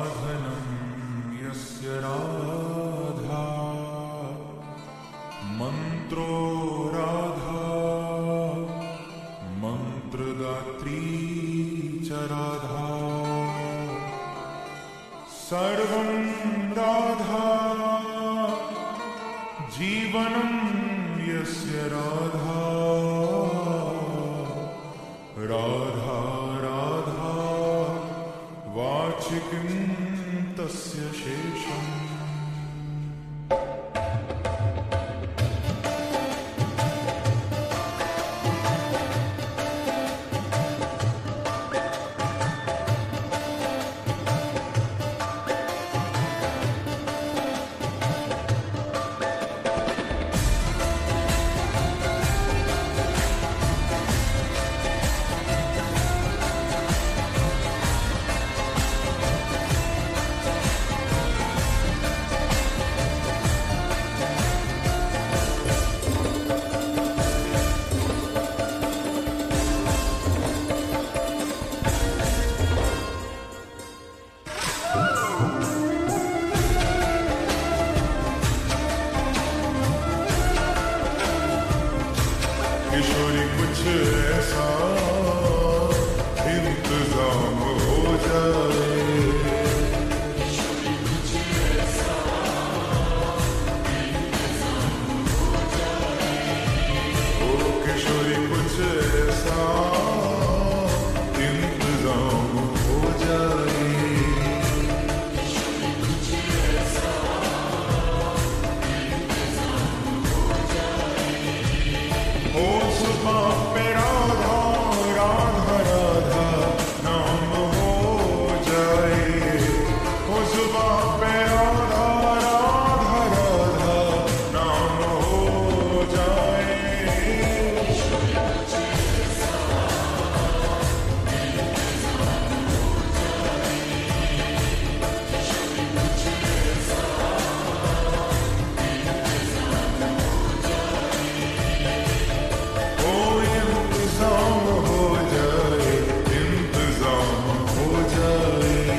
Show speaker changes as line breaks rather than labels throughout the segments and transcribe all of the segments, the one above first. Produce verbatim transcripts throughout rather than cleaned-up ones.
साधनं यस्य राधा मंत्रो राधा मंत्रदात्री च राधा सर्वं राधा जीवनं यस्य राधा राधा राधा वाचिकं तस्य शेषम् किशोरी कुछ ऐसा इंतजाम हो जाए किशोरी कुछ ऐसा इंतजाम हो जाए ओ किशोरी कुछ ऐसा इंतजाम हो जाए किशोरी कुछ ऐसा इंतजाम हो जाए ओ सुबह पे राधा राधा राधा नाम हो जाए ओ सुबह पे राधा राधा राधा नाम हो जाए ओ इंतजाम हो जाए इंतजाम हो जाए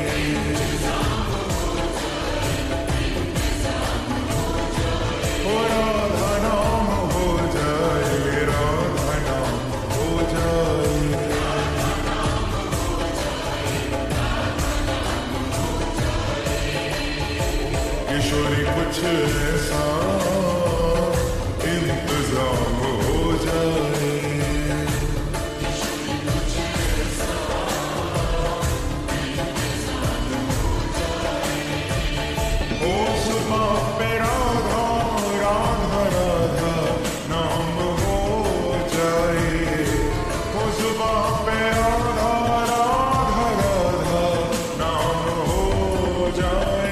ओ राधा नाम हो जाए राधा नाम हो जाए किशोरी कुछ ऐसा इंतजाम हो जाए ओ सुबह पे राधा राधा राधा नाम हो जाए ओ सुबह पे राधा राधा राधा नाम हो जाए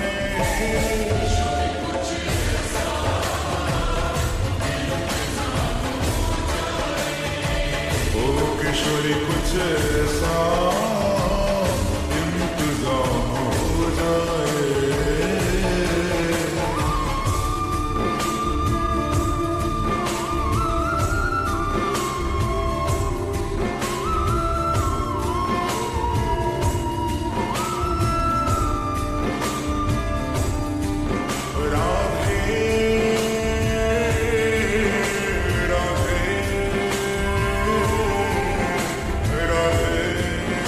ओ किशोरी कुछ ऐसा इंतजाम हो जाए राधे राधे राधे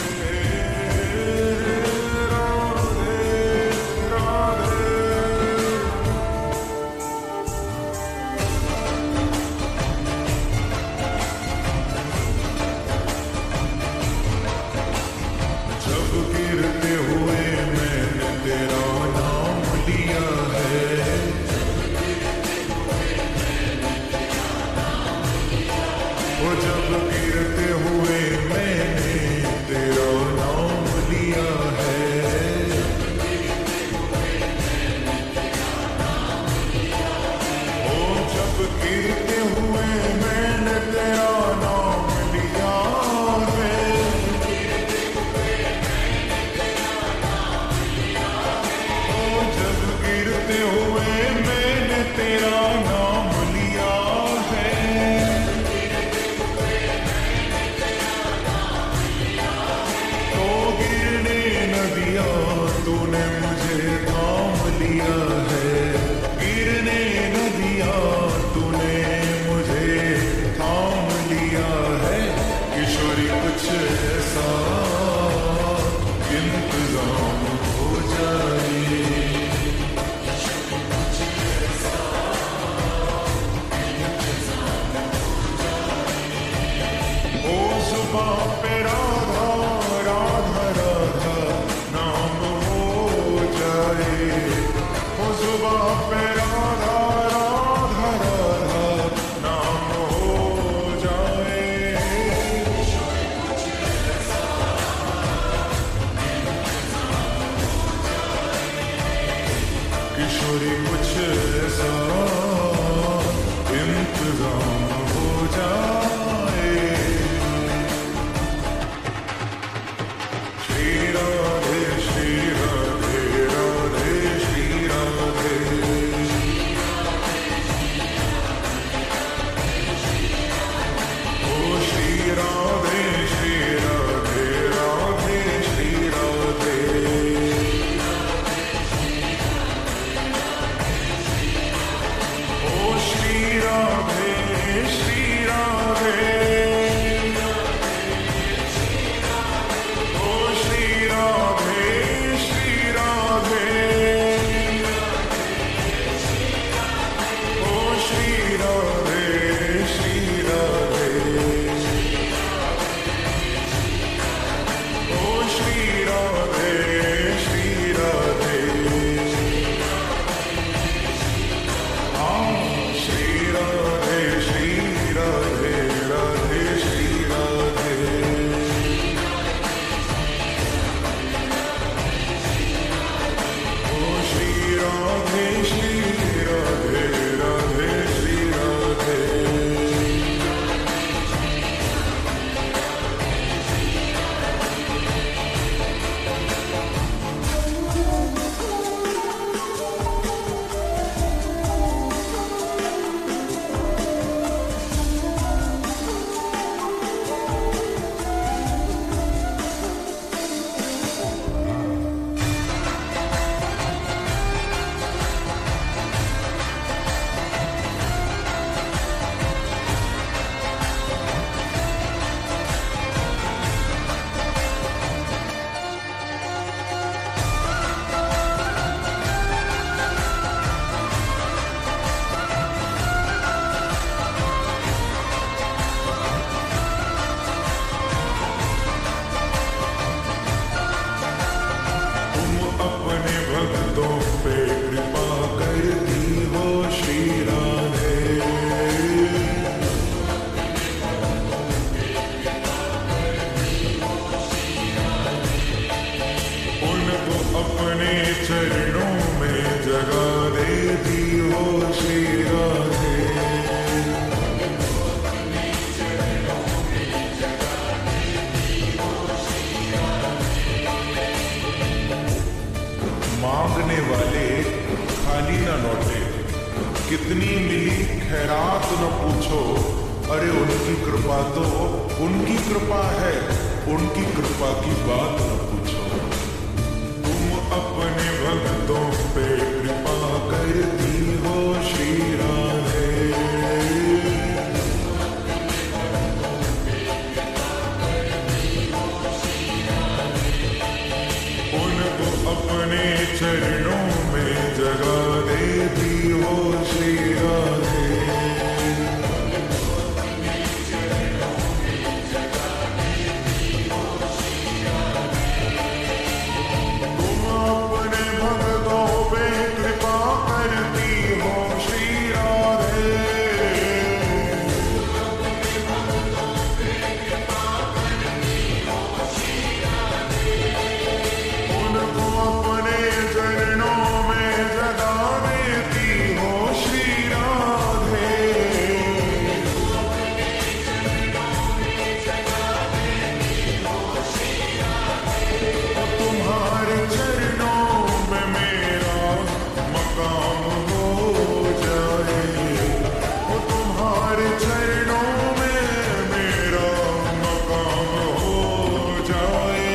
किशोरी कुछ ऐसा इंतजाम हो जाए। श्री राधे श्री राधे राधे श्री राधे। ओ श्री राधे श्री राधे राधे श्री राधे। श्री राधे श्री राधे। ओ श्री राधे श्री राधे। ओ श्री राधे श्री राधे। ओ श्री राधे श्री राधे। श्री राधे श्री राधे राधे श्री राधे। ओ श्री राधे श्री राधे राधे श्री राधे। अपने भक्तों पे कृपा करती हो श्री राधे। उनको अपने चरणों में जगा देती हो श्री राधे। मांगने वाले खाली न लौटे, कितनी मिली खैरात न पूछो। अरे उनकी कृपा तो उनकी कृपा है, उनकी कृपा की बात न पूछो। तुम अपने भक्तों पे कृपा करती हो श्री राधे। उनको अपने चरणों में जगा देती हो श्री राधे। तुम अपने भक्तों पे कृपा करती हो श्री राधे। उनको अपने चरणों में जगा देती हो श्री राधे। तुम्हारे चरणों में मेरा मकाम हो जाए। वो तुम्हारे चरणों में मेरा मकाम हो जाए।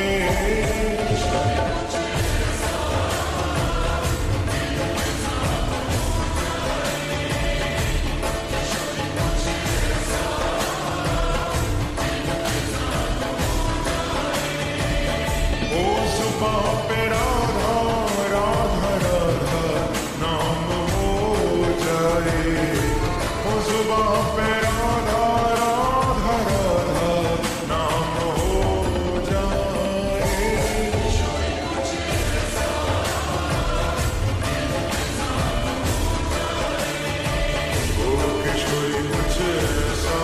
ओ सुबह पे राधा राधा राधा नाम हो जाए। ओ सुबह पे राधा राधा राधा नाम हो जाए। ओ किशोरी कुछ ऐसा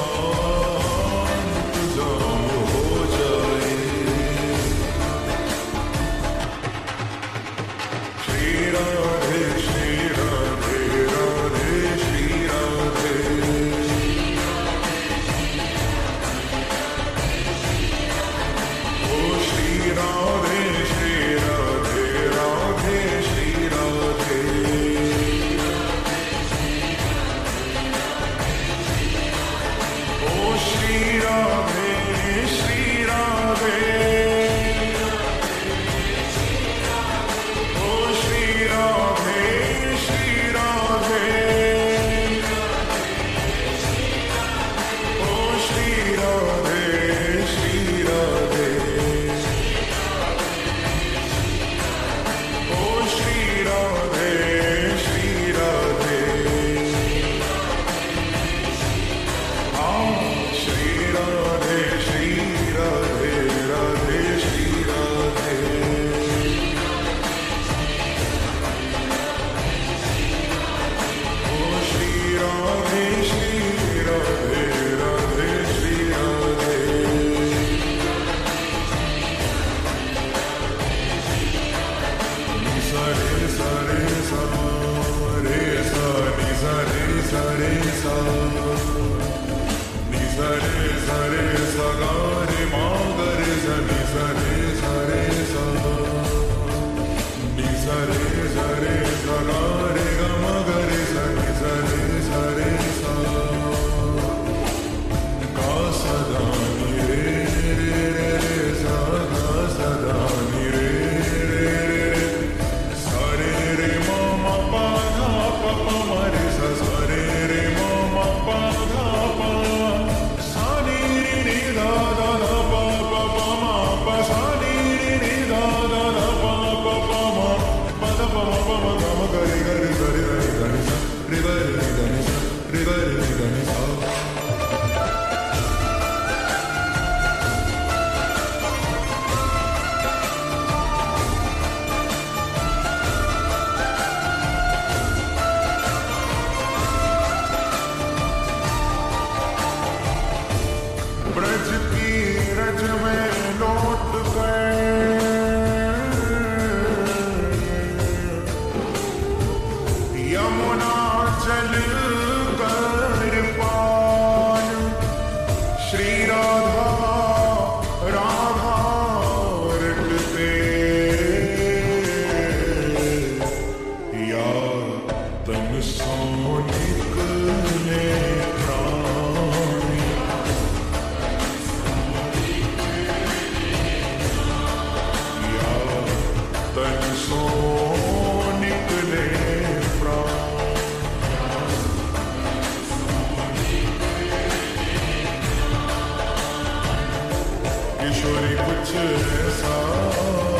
इंतजाम हो जाए। श्री राधे सरे सरे सगा रे ग म ग रे सरे सरे सरे सा गा सदा नि रे रे रे रे सा गा सदा नि रे रे रे सरे रे म म पा धा प प म रे सा सरे रे म म पा धा प सा नि रि रि धा धा धा प प प म प सा नि रि रि धा धा धा प प प म प ध प म प म ग म ग रे ग रे ग रे रे ग नि सा रे ग रे रे ग नि सा रे ग रे रे ग नि सा ब्रज की रज में लौट गए यमुना जल कर पार श्री राधा राधा रटते या तन सो निकले प्राण तन सो निकले प्राण किशोरी कुछ ऐसा